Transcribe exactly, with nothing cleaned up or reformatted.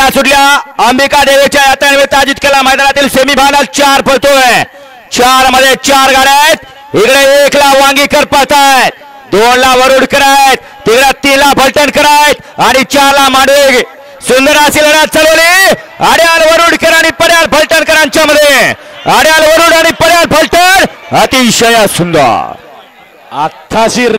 गाड्या सुटल्या अंबिका देवीच्या यात्रेनिमित्त आयोजित केला मैदानातील सेमीफायनल चार पळतोय चार मध्ये चार गाड्या आहेत इकडे एक ला वांगीकर पळतायत दोन ला वरुडकर आहेत तिकडे तीन ला फलटणकर आहेत आणि चार ला मांडवे सुंदर अशी लढत चालवली आड्याल वरुडकर आणि पर्याल फलटणकरांच्या मध्ये आड्याल वरुड आणि पर्याल फलटण अतिशय सुंदर आत्ताशी